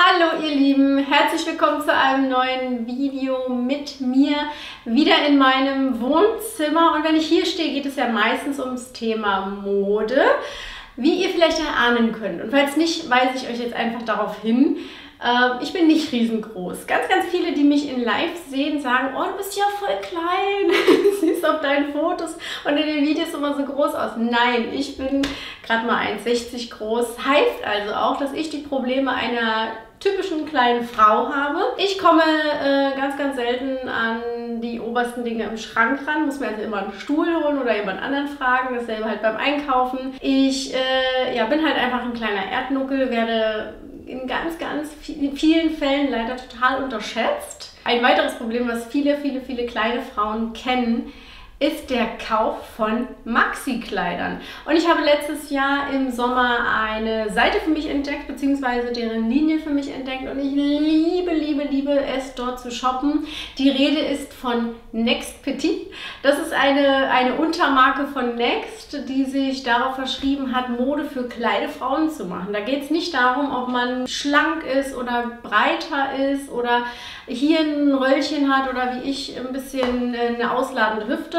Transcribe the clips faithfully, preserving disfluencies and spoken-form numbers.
Hallo ihr Lieben, herzlich willkommen zu einem neuen Video mit mir, wieder in meinem Wohnzimmer. Und wenn ich hier stehe, geht es ja meistens ums Thema Mode, wie ihr vielleicht erahnen könnt. Und falls nicht, weise ich euch jetzt einfach darauf hin, äh, ich bin nicht riesengroß. Ganz, ganz viele, die mich in Live sehen, sagen, oh, du bist ja voll klein, siehst auf deinen Fotos und in den Videos immer so groß aus. Nein, ich bin gerade mal eins sechzig groß, heißt also auch, dass ich die Probleme einer typischen kleinen Frau habe. Ich komme äh, ganz, ganz selten an die obersten Dinge im Schrank ran, muss mir also immer einen Stuhl holen oder jemand anderen fragen, dasselbe halt beim Einkaufen. Ich äh, ja, bin halt einfach ein kleiner Erdnuckel, werde in ganz, ganz vielen Fällen leider total unterschätzt. Ein weiteres Problem, was viele, viele, viele kleine Frauen kennen, ist der Kauf von Maxi-Kleidern. Und ich habe letztes Jahr im Sommer eine Seite für mich entdeckt, beziehungsweise deren Linie für mich entdeckt. Und ich liebe, liebe, liebe es, dort zu shoppen. Die Rede ist von Next Petit. Das ist eine, eine Untermarke von Next, die sich darauf verschrieben hat, Mode für kleine Frauen zu machen. Da geht es nicht darum, ob man schlank ist oder breiter ist oder hier ein Röllchen hat oder wie ich ein bisschen eine ausladende Hüfte.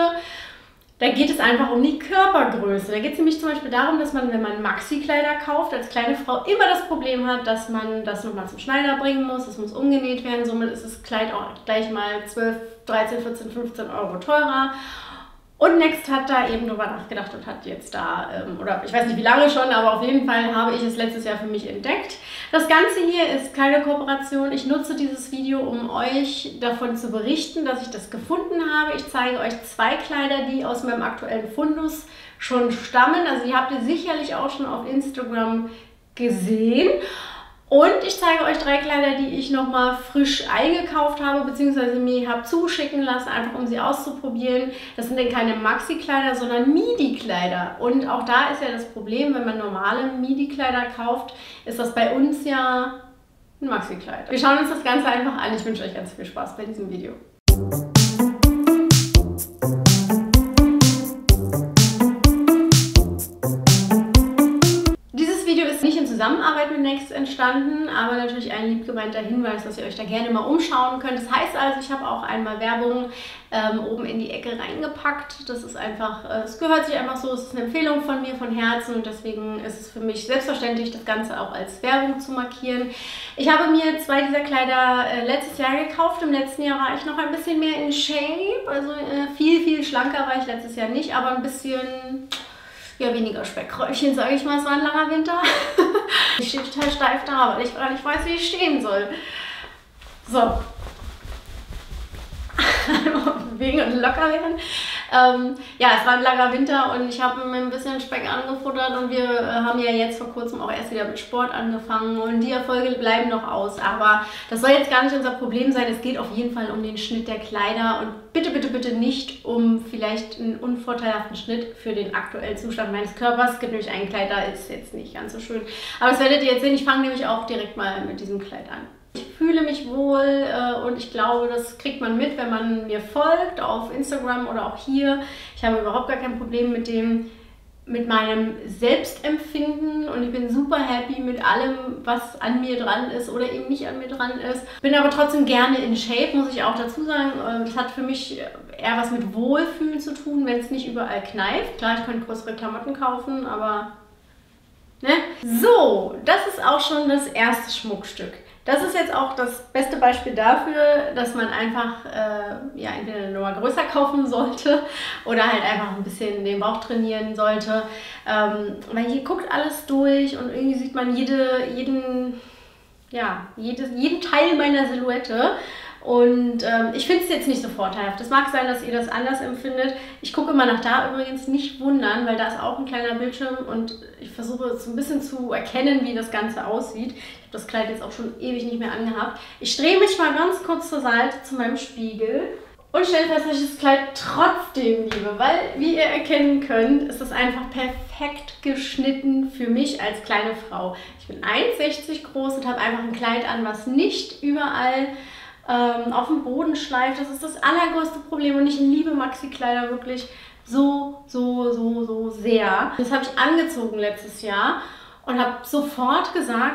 Da geht es einfach um die Körpergröße. Da geht es nämlich zum Beispiel darum, dass man, wenn man Maxi-Kleider kauft, als kleine Frau immer das Problem hat, dass man das nochmal zum Schneider bringen muss. Das muss umgenäht werden. Somit ist das Kleid auch gleich mal zwölf, dreizehn, vierzehn, fünfzehn Euro teurer. Und Next hat da eben drüber nachgedacht und hat jetzt da, ähm, oder ich weiß nicht wie lange schon, aber auf jeden Fall habe ich es letztes Jahr für mich entdeckt. Das Ganze hier ist keine Kooperation. Ich nutze dieses Video, um euch davon zu berichten, dass ich das gefunden habe. Ich zeige euch zwei Kleider, die aus meinem aktuellen Fundus schon stammen. Also die habt ihr sicherlich auch schon auf Instagram gesehen. Und ich zeige euch drei Kleider, die ich nochmal frisch eingekauft habe, beziehungsweise mir habe zuschicken lassen, einfach um sie auszuprobieren. Das sind dann keine Maxi-Kleider, sondern Midi-Kleider. Und auch da ist ja das Problem, wenn man normale Midi-Kleider kauft, ist das bei uns ja ein Maxi-Kleid. Wir schauen uns das Ganze einfach an. Ich wünsche euch ganz viel Spaß bei diesem Video. Zusammenarbeit mit Next entstanden, aber natürlich ein liebgemeinter Hinweis, dass ihr euch da gerne mal umschauen könnt. Das heißt also, ich habe auch einmal Werbung ähm, oben in die Ecke reingepackt. Das ist einfach, äh, es gehört sich einfach so, es ist eine Empfehlung von mir, von Herzen, und deswegen ist es für mich selbstverständlich, das Ganze auch als Werbung zu markieren. Ich habe mir zwei dieser Kleider äh, letztes Jahr gekauft. Im letzten Jahr war ich noch ein bisschen mehr in Shape, also äh, viel, viel schlanker war ich letztes Jahr nicht, aber ein bisschen... ja, weniger Speckröllchen, sage ich mal. Es war ein langer Winter. Ich stehe total steif da, weil ich gar nicht weiß, wie ich stehen soll. So. Bewegen und locker werden. Ähm, ja, es war ein langer Winter und ich habe mir ein bisschen Speck angefuttert und wir äh, haben ja jetzt vor kurzem auch erst wieder mit Sport angefangen und die Erfolge bleiben noch aus. Aber das soll jetzt gar nicht unser Problem sein. Es geht auf jeden Fall um den Schnitt der Kleider und bitte, bitte, bitte nicht um vielleicht einen unvorteilhaften Schnitt für den aktuellen Zustand meines Körpers. Es gibt nämlich ein Kleid, da ist jetzt nicht ganz so schön. Aber das werdet ihr jetzt sehen. Ich fange nämlich auch direkt mal mit diesem Kleid an. Ich fühle mich wohl äh, und ich glaube, das kriegt man mit, wenn man mir folgt auf Instagram oder auch hier. Ich habe überhaupt gar kein Problem mit dem, mit meinem Selbstempfinden und ich bin super happy mit allem, was an mir dran ist oder eben nicht an mir dran ist. Bin aber trotzdem gerne in Shape, muss ich auch dazu sagen. Das hat für mich eher was mit Wohlfühlen zu tun, wenn es nicht überall kneift. Klar, ich könnte größere Klamotten kaufen, aber... ne? So, das ist auch schon das erste Schmuckstück. Das ist jetzt auch das beste Beispiel dafür, dass man einfach äh, ja, entweder eine Nummer größer kaufen sollte oder halt einfach ein bisschen den Bauch trainieren sollte. Ähm, weil hier guckt alles durch und irgendwie sieht man jede, jeden, ja, jedes, jeden Teil meiner Silhouette. Und ähm, ich finde es jetzt nicht so vorteilhaft. Es mag sein, dass ihr das anders empfindet. Ich gucke immer nach da, übrigens nicht wundern, weil da ist auch ein kleiner Bildschirm und ich versuche so ein bisschen zu erkennen, wie das Ganze aussieht. Ich habe das Kleid jetzt auch schon ewig nicht mehr angehabt. Ich drehe mich mal ganz kurz zur Seite zu meinem Spiegel und stelle fest, dass ich das Kleid trotzdem liebe, weil, wie ihr erkennen könnt, ist das einfach perfekt geschnitten für mich als kleine Frau. Ich bin eins sechzig groß und habe einfach ein Kleid an, was nicht überall ähm, auf dem Boden schleift. Das ist das allergrößte Problem und ich liebe Maxi-Kleider wirklich so, so, so, so sehr. Das habe ich angezogen letztes Jahr und habe sofort gesagt,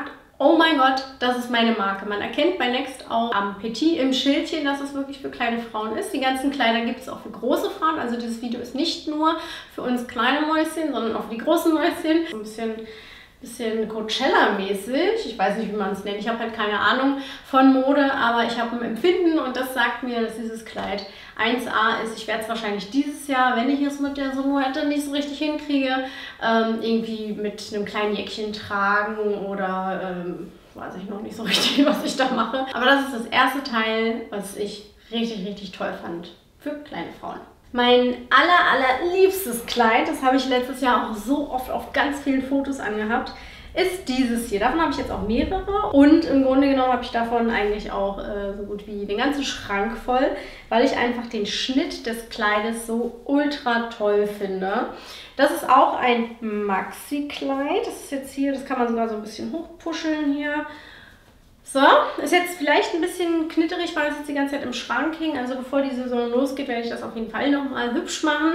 oh mein Gott, das ist meine Marke. Man erkennt bei Next auch am Petit im Schildchen, dass es wirklich für kleine Frauen ist. Die ganzen Kleider gibt es auch für große Frauen. Also dieses Video ist nicht nur für uns kleine Mäuschen, sondern auch für die großen Mäuschen. So ein bisschen, bisschen Coachella-mäßig. Ich weiß nicht, wie man es nennt. Ich habe halt keine Ahnung von Mode, aber ich habe ein Empfinden und das sagt mir, dass dieses Kleid eins A ist. Ich werde es wahrscheinlich dieses Jahr, wenn ich es mit der Silhouette nicht so richtig hinkriege, ähm, irgendwie mit einem kleinen Jäckchen tragen oder ähm, weiß ich noch nicht so richtig, was ich da mache. Aber das ist das erste Teil, was ich richtig, richtig toll fand für kleine Frauen. Mein aller, aller liebstes Kleid, das habe ich letztes Jahr auch so oft auf ganz vielen Fotos angehabt, ist dieses hier. Davon habe ich jetzt auch mehrere und im Grunde genommen habe ich davon eigentlich auch äh, so gut wie den ganzen Schrank voll, weil ich einfach den Schnitt des Kleides so ultra toll finde. Das ist auch ein Maxi-Kleid. Das ist jetzt hier, das kann man sogar so ein bisschen hochpuscheln hier. So, ist jetzt vielleicht ein bisschen knitterig, weil es jetzt die ganze Zeit im Schrank hing. Also bevor die Saison losgeht, werde ich das auf jeden Fall nochmal hübsch machen.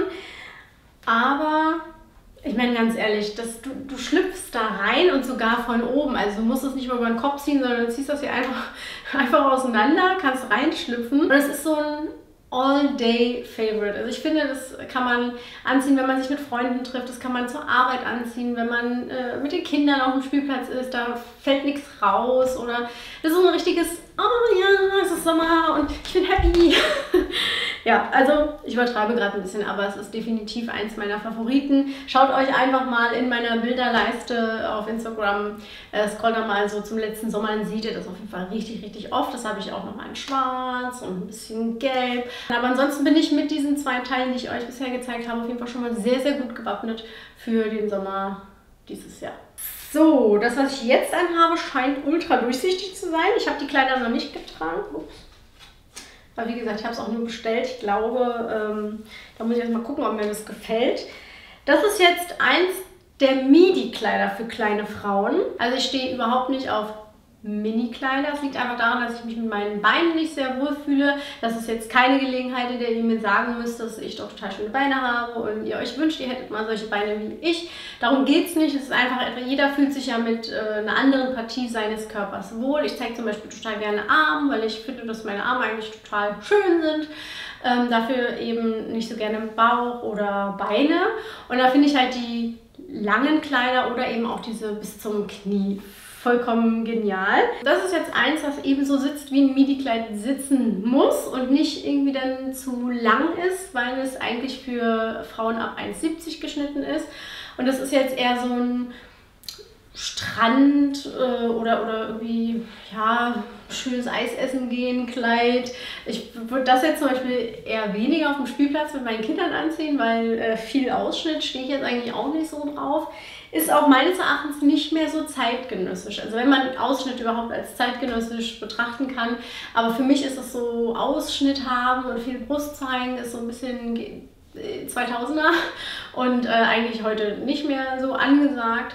Aber ich meine ganz ehrlich, das, du, du schlüpfst da rein und sogar von oben. Also du musst es nicht mal über den Kopf ziehen, sondern du ziehst das hier einfach, einfach auseinander, kannst reinschlüpfen. Und es ist so ein All-Day-Favorite. Also ich finde, das kann man anziehen, wenn man sich mit Freunden trifft. Das kann man zur Arbeit anziehen, wenn man äh, mit den Kindern auf dem Spielplatz ist. Da fällt nichts raus. Oder das ist so ein richtiges, oh ja, es ist Sommer und ich bin happy. Ja, also ich übertreibe gerade ein bisschen, aber es ist definitiv eins meiner Favoriten. Schaut euch einfach mal in meiner Bilderleiste auf Instagram, äh, scrollt da mal so zum letzten Sommer, dann seht ihr das auf jeden Fall richtig, richtig oft. Das habe ich auch noch mal in schwarz und ein bisschen gelb. Aber ansonsten bin ich mit diesen zwei Teilen, die ich euch bisher gezeigt habe, auf jeden Fall schon mal sehr, sehr gut gewappnet für den Sommer dieses Jahr. So, das, was ich jetzt anhabe, scheint ultra durchsichtig zu sein. Ich habe die Kleider noch nicht getragen. Ups. Aber wie gesagt, ich habe es auch nur bestellt. Ich glaube, ähm, da muss ich erst mal gucken, ob mir das gefällt. Das ist jetzt eins der Midi-Kleider für kleine Frauen. Also ich stehe überhaupt nicht auf Mini-Kleider. Es liegt einfach daran, dass ich mich mit meinen Beinen nicht sehr wohl fühle. Das ist jetzt keine Gelegenheit, in der ihr mir sagen müsst, dass ich doch total schöne Beine habe und ihr euch wünscht, ihr hättet mal solche Beine wie ich. Darum geht es nicht. Es ist einfach, jeder fühlt sich ja mit äh, einer anderen Partie seines Körpers wohl. Ich zeige zum Beispiel total gerne Arme, weil ich finde, dass meine Arme eigentlich total schön sind. Ähm, dafür eben nicht so gerne Bauch oder Beine. Und da finde ich halt die langen Kleider oder eben auch diese bis zum Knie vollkommen genial. Das ist jetzt eins, das eben so sitzt, wie ein Midi-Kleid sitzen muss und nicht irgendwie dann zu lang ist, weil es eigentlich für Frauen ab eins siebzig geschnitten ist. Und das ist jetzt eher so ein Strand äh, oder, oder irgendwie, ja, schönes Eis essen gehen, Kleid. Ich würde das jetzt zum Beispiel eher weniger auf dem Spielplatz mit meinen Kindern anziehen, weil äh, viel Ausschnitt stehe ich jetzt eigentlich auch nicht so drauf. Ist auch meines Erachtens nicht mehr so zeitgenössisch. Also wenn man Ausschnitt überhaupt als zeitgenössisch betrachten kann. Aber für mich ist das so, Ausschnitt haben und viel Brust zeigen, ist so ein bisschen zweitausender und äh, eigentlich heute nicht mehr so angesagt.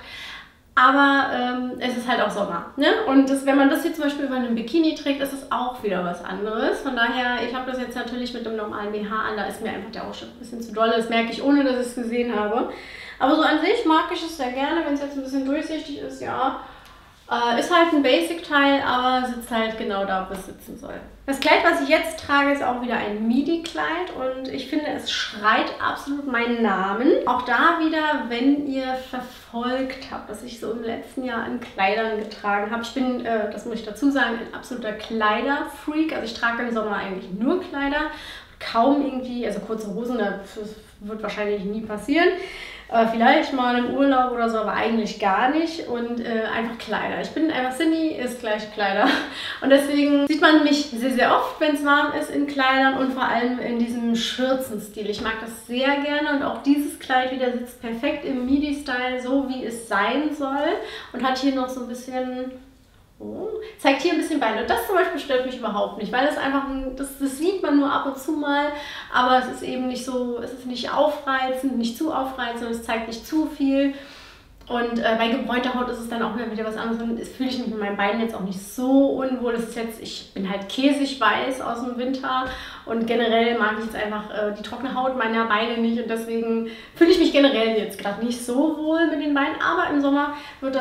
Aber ähm, es ist halt auch Sommer. Ne? Und das, wenn man das hier zum Beispiel über einen Bikini trägt, ist es auch wieder was anderes. Von daher, ich habe das jetzt natürlich mit einem normalen B H an, da ist mir einfach der Ausschnitt ein bisschen zu doll. Das merke ich, ohne dass ich es gesehen habe. Aber so an sich mag ich es sehr gerne, wenn es jetzt ein bisschen durchsichtig ist, ja. Äh, ist halt ein Basic-Teil, aber sitzt halt genau da, wo es sitzen soll. Das Kleid, was ich jetzt trage, ist auch wieder ein Midi-Kleid und ich finde, es schreit absolut meinen Namen. Auch da wieder, wenn ihr verfolgt habt, was ich so im letzten Jahr an Kleidern getragen habe. Ich bin, äh, das muss ich dazu sagen, ein absoluter Kleiderfreak. Also ich trage im Sommer eigentlich nur Kleider. Kaum irgendwie, also kurze Hosen, das wird wahrscheinlich nie passieren. Äh, vielleicht mal im Urlaub oder so, aber eigentlich gar nicht. Und äh, einfach Kleider. Ich bin einfach Cindy, ist gleich Kleider. Und deswegen sieht man mich sehr, sehr oft, wenn es warm ist, in Kleidern und vor allem in diesem Schürzenstil. Ich mag das sehr gerne und auch dieses Kleid wieder sitzt perfekt im Midi-Style, so wie es sein soll. Und hat hier noch so ein bisschen... Oh, zeigt hier ein bisschen Beine. Und das zum Beispiel stört mich überhaupt nicht, weil das einfach, ein, das, das sieht man nur ab und zu mal, aber es ist eben nicht so, es ist nicht aufreizend, nicht zu aufreizend, es zeigt nicht zu viel. Und äh, bei gebräunter Haut ist es dann auch wieder was anderes. Und das fühle ich mich mit meinen Beinen jetzt auch nicht so unwohl. Das ist jetzt, ich bin halt käsig weiß aus dem Winter und generell mag ich jetzt einfach äh, die trockene Haut meiner Beine nicht. Und deswegen fühle ich mich generell jetzt gerade nicht so wohl mit den Beinen. Aber im Sommer wird das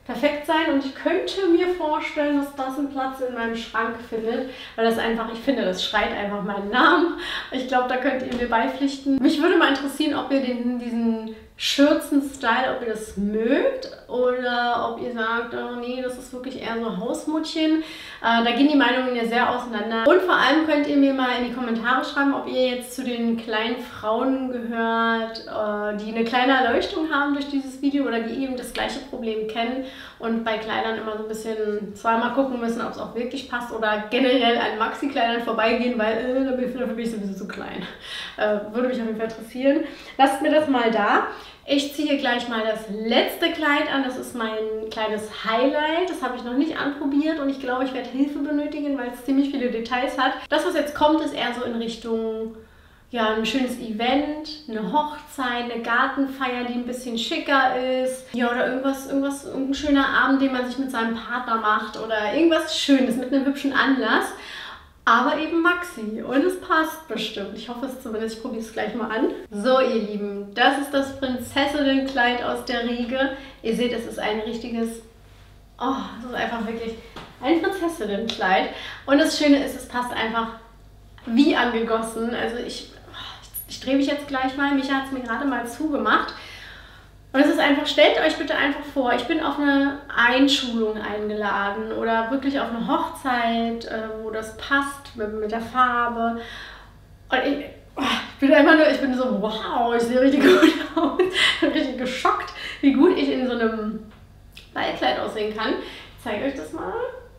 perfekt sein und ich könnte mir vorstellen, dass das einen Platz in meinem Schrank findet, weil das einfach, ich finde, das schreit einfach meinen Namen. Ich glaube, da könnt ihr mir beipflichten. Mich würde mal interessieren, ob ihr den, diesen Schürzen-Style, ob ihr das mögt oder ob ihr sagt, oh nee, das ist wirklich eher so Hausmuttchen. Äh, da gehen die Meinungen ja sehr auseinander. Und vor allem könnt ihr mir mal in die Kommentare schreiben, ob ihr jetzt zu den kleinen Frauen gehört, äh, die eine kleine Erleuchtung haben durch dieses Video oder die eben das gleiche Problem kennen und bei Kleidern immer so ein bisschen zweimal gucken müssen, ob es auch wirklich passt oder generell an Maxi-Kleidern vorbeigehen, weil äh, dafür bin ich sowieso zu klein. Äh, würde mich auf jeden Fall interessieren. Lasst mir das mal da. Ich ziehe gleich mal das letzte Kleid an. Das ist mein kleines Highlight. Das habe ich noch nicht anprobiert und ich glaube, ich werde Hilfe benötigen, weil es ziemlich viele Details hat. Das, was jetzt kommt, ist eher so in Richtung ja, ein schönes Event, eine Hochzeit, eine Gartenfeier, die ein bisschen schicker ist. Ja, oder irgendwas, irgendwas, irgendein schöner Abend, den man sich mit seinem Partner macht oder irgendwas Schönes mit einem hübschen Anlass. Aber eben Maxi und es passt bestimmt. Ich hoffe es zumindest, ich probiere es gleich mal an. So ihr Lieben, das ist das Prinzessinnenkleid aus der Riege. Ihr seht, es ist ein richtiges, oh, es ist einfach wirklich ein Prinzessinnenkleid. Und das Schöne ist, es passt einfach wie angegossen. Also ich, ich drehe mich jetzt gleich mal, Micha hat es mir gerade mal zugemacht. Und es ist einfach, stellt euch bitte einfach vor, ich bin auf eine Einschulung eingeladen oder wirklich auf eine Hochzeit, wo das passt mit, mit der Farbe. Und ich, oh, ich bin einfach nur, ich bin so, wow, ich sehe richtig gut aus. Ich bin richtig geschockt, wie gut ich in so einem Ballkleid aussehen kann. Ich zeige euch das mal.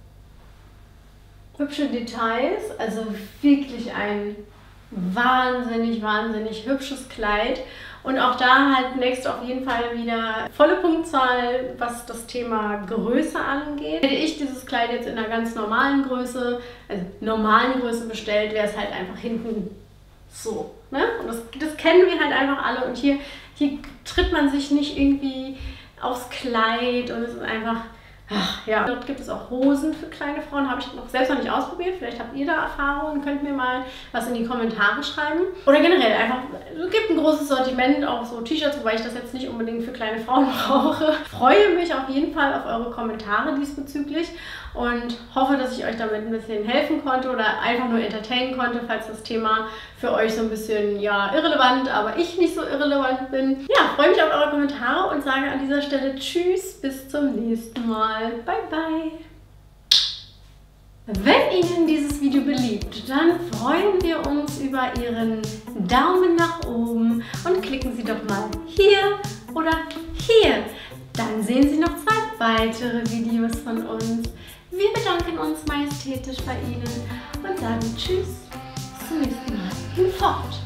Hübsche Details, also wirklich ein wahnsinnig, wahnsinnig hübsches Kleid. Und auch da halt next auf jeden Fall wieder volle Punktzahl, was das Thema Größe angeht. Hätte ich dieses Kleid jetzt in einer ganz normalen Größe, also normalen Größe bestellt, wäre es halt einfach hinten so. Ne? Und das, das kennen wir halt einfach alle. Und hier, hier tritt man sich nicht irgendwie aufs Kleid und es ist einfach... Ach, ja. Dort gibt es auch Hosen für kleine Frauen, habe ich noch selbst noch nicht ausprobiert. Vielleicht habt ihr da Erfahrungen, könnt mir mal was in die Kommentare schreiben. Oder generell einfach, es gibt ein großes Sortiment, auch so T-Shirts, wobei ich das jetzt nicht unbedingt für kleine Frauen brauche. Freue mich auf jeden Fall auf eure Kommentare diesbezüglich und hoffe, dass ich euch damit ein bisschen helfen konnte oder einfach nur entertainen konnte, falls das Thema für euch so ein bisschen, ja, irrelevant, aber ich nicht so irrelevant bin. Ja, freue mich auf eure Kommentare und sage an dieser Stelle Tschüss, bis zum nächsten Mal. Bye, bye. Wenn Ihnen dieses Video beliebt, dann freuen wir uns über Ihren Daumen nach oben und klicken Sie doch mal hier oder hier. Dann sehen Sie noch zwei weitere Videos von uns. Wir bedanken uns majestätisch bei Ihnen und sagen Tschüss, bis zum nächsten Mal und fort.